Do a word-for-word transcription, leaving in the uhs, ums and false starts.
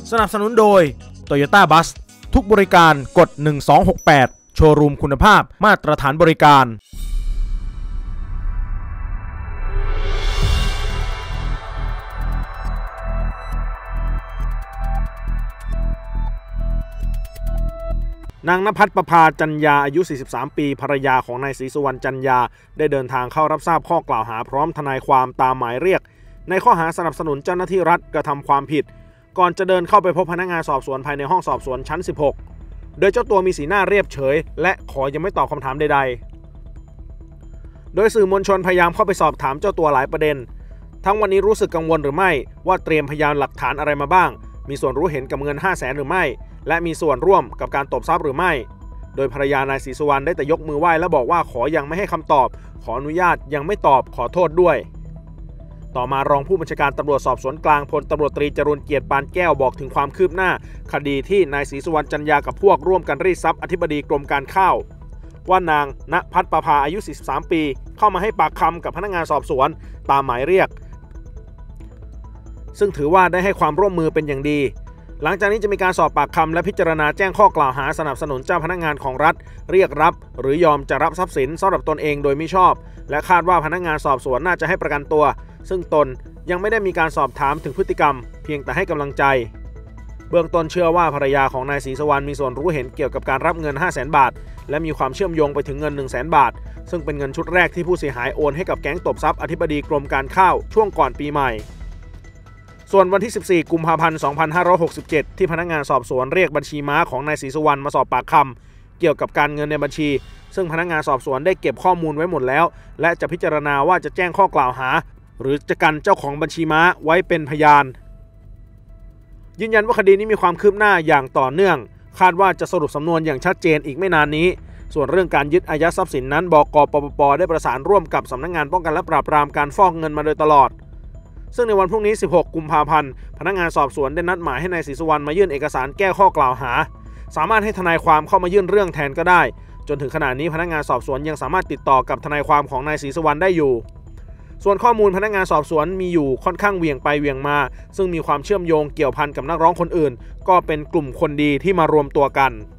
สนับสนุนโดย Toyota Bus ทุกบริการกดหนึ่งสองหกแปดโชว์รูมคุณภาพมาตรฐานบริการนางณภัทร ประภาจัญญาอายุสี่สิบสามปีภรรยาของนายศรีสุวรรณจัญญาได้เดินทางเข้ารับทราบข้อกล่าวหาพร้อมทนายความตามหมายเรียกในข้อหาสนับสนุนเจ้าหน้าที่รัฐกระทำความผิดก่อนจะเดินเข้าไปพบพนักงานสอบสวนภายในห้องสอบสวนชั้นสิบหกโดยเจ้าตัวมีสีหน้าเรียบเฉยและขอยังไม่ตอบคำถามใดๆโดยสื่อมวลชนพยายามเข้าไปสอบถามเจ้าตัวหลายประเด็นทั้งวันนี้รู้สึกกังวลหรือไม่ว่าเตรียมพยานหลักฐานอะไรมาบ้างมีส่วนรู้เห็นกับเงิน ห้าแสน หรือไม่และมีส่วนร่วมกับการตบทรัพย์หรือไม่โดยภรรยานายศรีสุวรรณได้แต่ยกมือไหว้และบอกว่าขอยังไม่ให้คำตอบขออนุญาตยังไม่ตอบขอโทษด้วยต่อมารองผู้บัญชาการตำรวจสอบสวนกลางพลตำรวจตรีจรูญเกียรติปานแก้วบอกถึงความคืบหน้าคดีที่นายศรีสุวรรณจัญญากับพวกร่วมกันรีดทรัพย์อธิบดีกรมการข้าวว่านางณภัทร ประภาอายุสี่สิบสามปีเข้ามาให้ปากคำกับพนักงานสอบสวนตามหมายเรียกซึ่งถือว่าได้ให้ความร่วมมือเป็นอย่างดีหลังจากนี้จะมีการสอบปากคำและพิจารณาแจ้งข้อกล่าวหาสนับสนุนเจ้าพนักงานของรัฐเรียกรับหรือยอมจะรับทรัพย์สินสำหรับตนเองโดยมิชอบและคาดว่าพนักงานสอบสวนน่าจะให้ประกันตัวซึ่งตนยังไม่ได้มีการสอบถามถึงพฤติกรรมเพียงแต่ให้กำลังใจเบื้องต้นเชื่อว่าภรรยาของนายศรีสุวรรณมีส่วนรู้เห็นเกี่ยวกับการรับเงิน ห้าแสน บาทและมีความเชื่อมโยงไปถึงเงิน หนึ่งแสน บาทซึ่งเป็นเงินชุดแรกที่ผู้เสียหายโอนให้กับแก๊งตบทรัพย์อธิบดีกรมการข้าวช่วงก่อนปีใหม่ส่วนวันที่สิบสี่กุมภาพันธ์สองพันห้าร้อยหกสิบเจ็ดที่พนักงานสอบสวนเรียกบัญชีม้าของนายศรีสุวรรณมาสอบปากคำเกี่ยวกับการเงินในบัญชีซึ่งพนักงานสอบสวนได้เก็บข้อมูลไว้หมดแล้วและจะพิจารณาว่าจะแจ้งข้อกล่าวหาหรือจะกันเจ้าของบัญชีม้าไว้เป็นพยานยืนยันว่าคดีนี้มีความคืบหน้าอย่างต่อเนื่องคาดว่าจะสรุปสำนวนอย่างชัดเจนอีกไม่นานนี้ส่วนเรื่องการยึดอายัดทรัพย์สินนั้นบก.ปปป.ได้ประสานร่วมกับสำนักงานป้องกันและปราบปรามการฟอกเงินมาโดยตลอดซึ่งในวันพรุ่งนี้สิบหกกุมภาพันธ์พนักงานสอบสวนได้นัดหมายให้นายศรีสุวรรณมายื่นเอกสารแก้ข้อกล่าวหาสามารถให้ทนายความเข้ามายื่นเรื่องแทนก็ได้จนถึงขณะนี้พนักงานสอบสวนยังสามารถติดต่อกับทนายความของนายศรีสุวรรณได้อยู่ส่วนข้อมูลพนักงานสอบสวนมีอยู่ค่อนข้างเวียงไปเวียงมาซึ่งมีความเชื่อมโยงเกี่ยวพันกับนักร้องคนอื่นก็เป็นกลุ่มคนดีที่มารวมตัวกัน